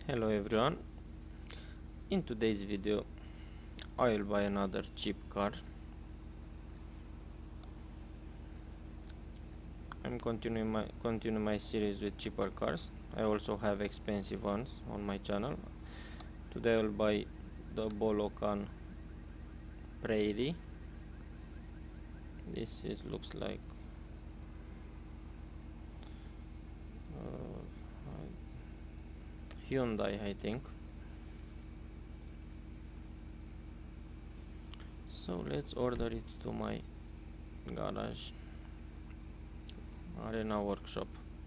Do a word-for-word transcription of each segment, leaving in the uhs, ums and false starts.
Hello everyone, in today's video I will buy another cheap car. I'm continuing my continuing my series with cheaper cars. I also have expensive ones on my channel. Today I will buy the Bollokan Prairie. This is looks like uh, Hyundai, I think. So let's order it to my garage arena workshop.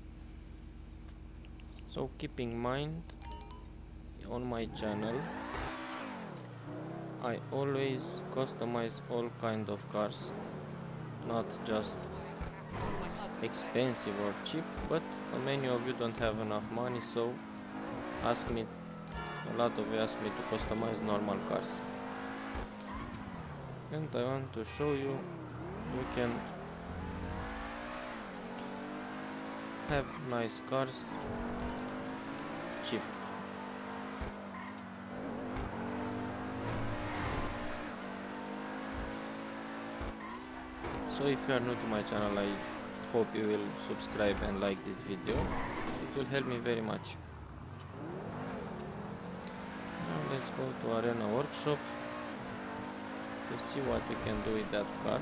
So keep in mind, on my channel I always customize all kind of cars, not just expensive or cheap, but many of you don't have enough money, so ask me a lot of you ask me to customize normal cars, and I want to show you we can have nice cars cheap. So if you are new to my channel, I hope you will subscribe and like this video. It will help me very much. Now let's go to Arena Workshop to see what we can do with that car.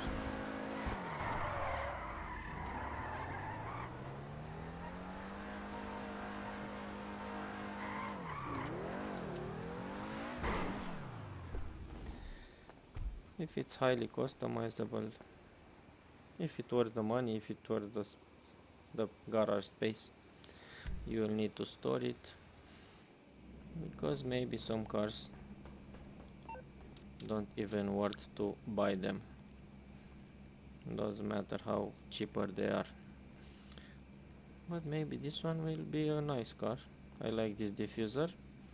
If it's highly customizable, if it worth the money, if it worth the, the garage space, you will need to store it, because maybe some cars don't even worth to buy them. Doesn't matter how cheaper they are. But maybe this one will be a nice car. I like this diffuser.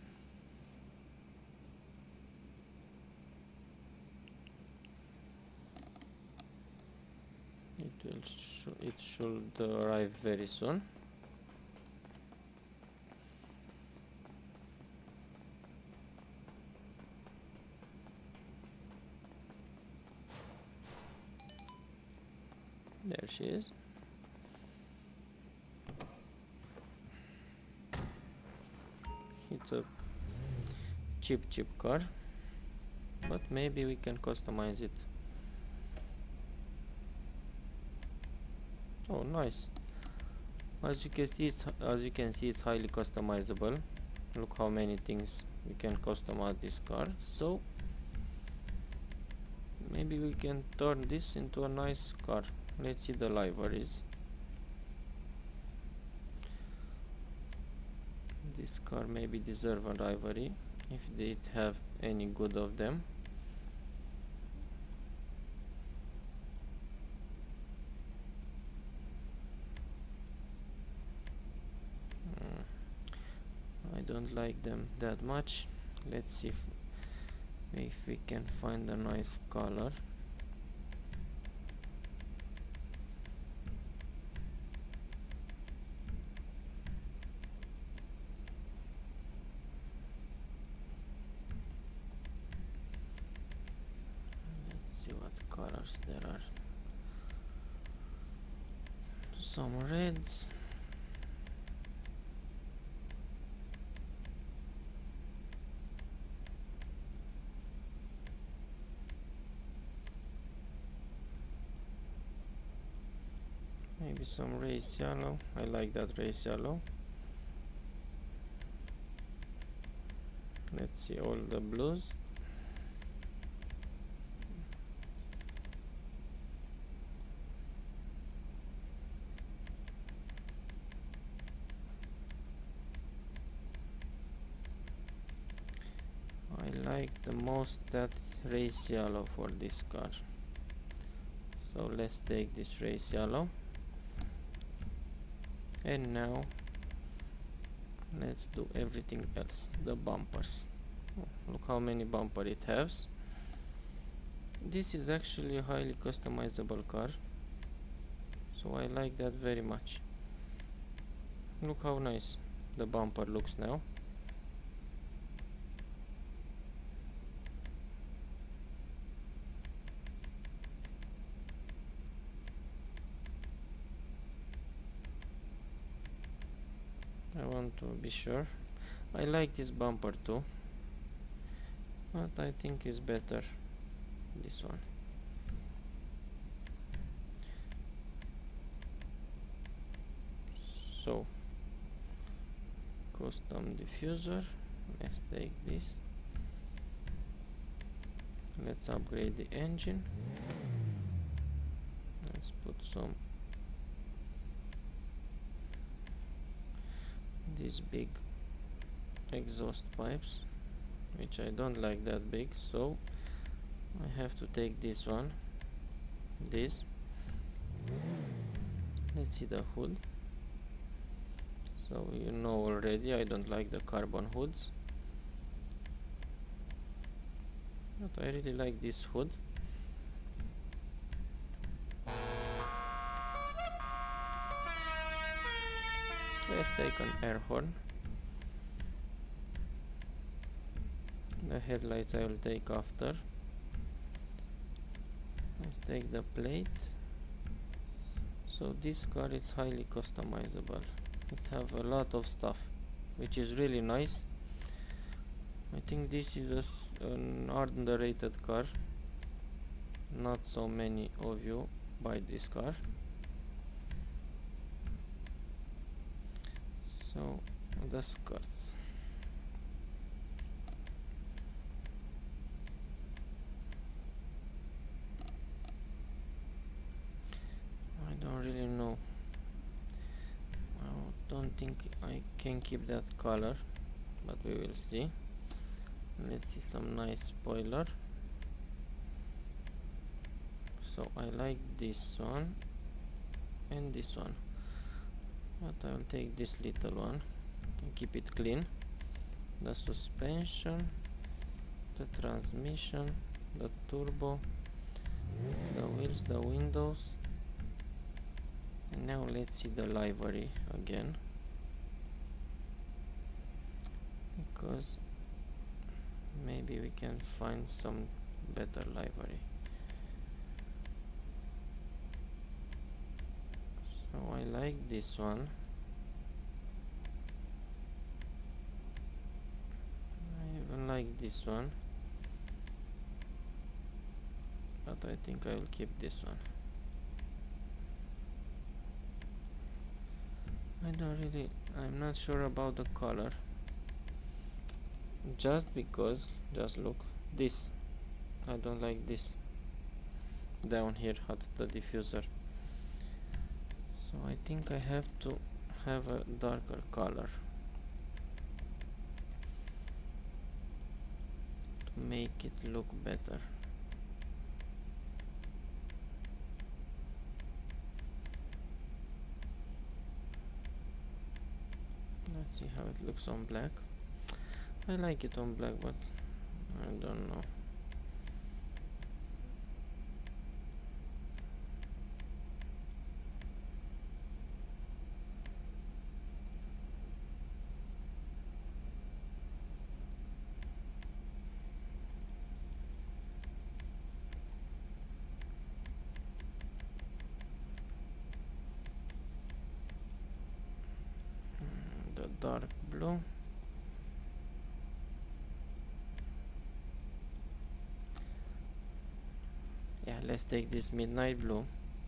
It will sh it should arrive very soon. There she is. It's a cheap cheap car, but maybe we can customize it. Oh, nice. As you can see, it's, as you can see, it's highly customizable. Look how many things we can customize this car. So maybe we can turn this into a nice car. Let's see the liveries. This car maybe deserve a livery if they have any good of them. I don't like them that much. Let's see if, if we can find a nice color. Let's see what colors there are. Some reds. Maybe some race yellow. I like that race yellow. Let's see all the blues. I like the most that race yellow for this car. So let's take this race yellow. And now let's do everything else. The bumpers. Oh, look how many bumper it has. This is actually a highly customizable car, so I like that very much. Look how nice the bumper looks now. I want to be sure. I like this bumper too, but I think it's better this one. So custom diffuser, let's take this. Let's upgrade the engine. Let's put some these big exhaust pipes, which I don't like that big, so I have to take this one, this. Let's see the hood. So you know already I don't like the carbon hoods, but I really like this hood. Let's take an air horn. The headlights I will take after. Let's take the plate. So this car is highly customizable. It have a lot of stuff, which is really nice. I think this is a s an underrated car. Not so many of you buy this car. So the skirts. I don't really know. I don't think I can keep that color, but we will see. Let's see some nice spoiler. So I like this one and this one, but I will take this little one and keep it clean. The suspension, the transmission, the turbo, the wheels, the windows. And now let's see the livery again, because maybe we can find some better livery. So I like this one. I even like this one, but I think I will keep this one. I don't really, I'm not sure about the color, just because, just look, this, I don't like this down here at the diffuser. So I think I have to have a darker color to make it look better. Let's see how it looks on black. I like it on black, but I don't know. Dark blue. Yeah, let's take this midnight blue.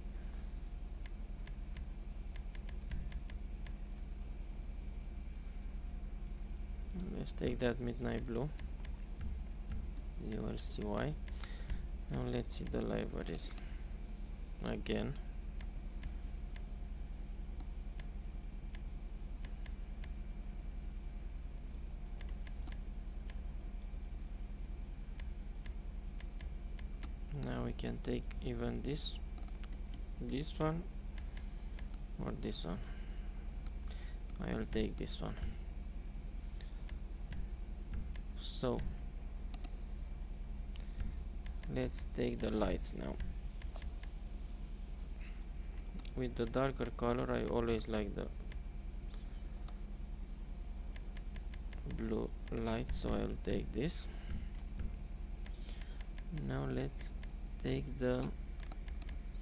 Let's take that midnight blue. You will see why. Now let's see the liveries again. Now we can take even this, this one, or this one. I will take this one. So let's take the lights now. With the darker color, I always like the blue light, so I will take this. Now let's take the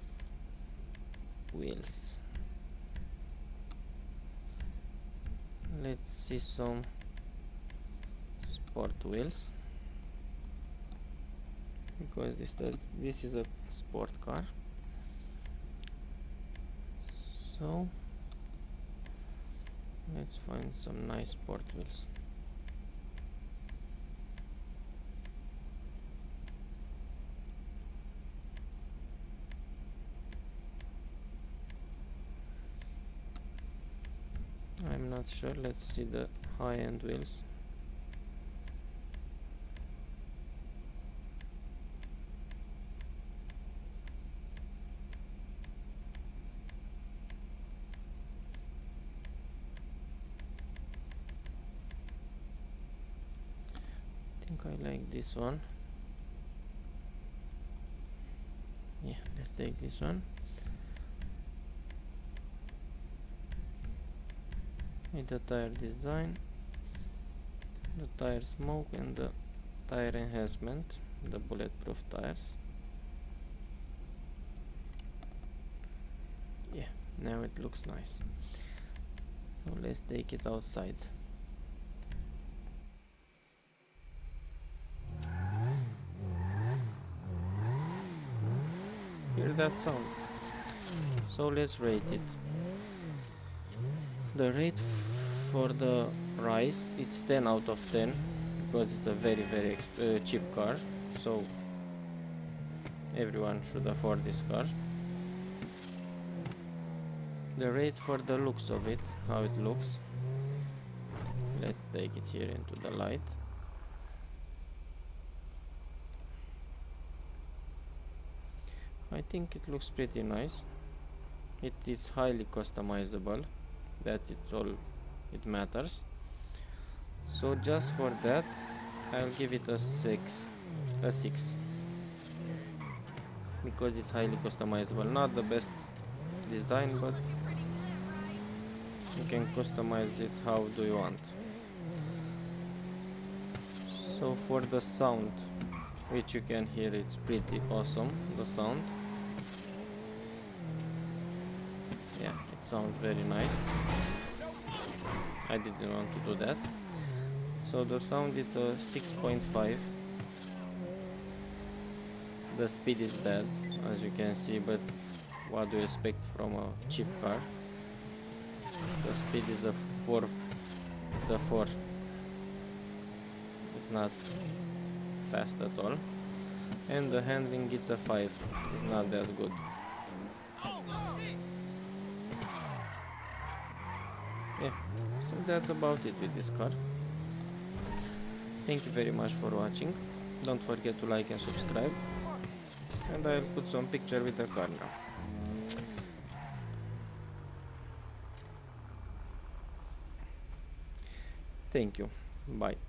wheels. let's see some sport wheels, because this does, this is a sport car. So let's find some nice sport wheels. I'm not sure, let's see the high-end wheels. I think I like this one. Yeah, let's take this one. With the tire design, the tire smoke and the tire enhancement, the bulletproof tires. Yeah, now it looks nice. So let's take it outside. Hear that sound? So let's rate it. The rate for the price, it's ten out of ten, because it's a very very uh, cheap car, so everyone should afford this car. The rate for the looks of it, how it looks, let's take it here into the light. I think it looks pretty nice. It is highly customizable, that it's all it matters. So just for that I'll give it a six, a six, because it's highly customizable. Not the best design, but you can customize it how do you want. So for the sound, which you can hear, it's pretty awesome, the sound. Yeah, it sounds very nice. I didn't want to do that. So the sound is a six point five. The speed is bad, as you can see, but what do you expect from a cheap car? The speed is a four. It's a four. It's not fast at all. And the handling, it's a five. It's not that good. Yeah, so that's about it with this car. Thank you very much for watching. Don't forget to like and subscribe. And I'll put some picture with the car now. Thank you. Bye.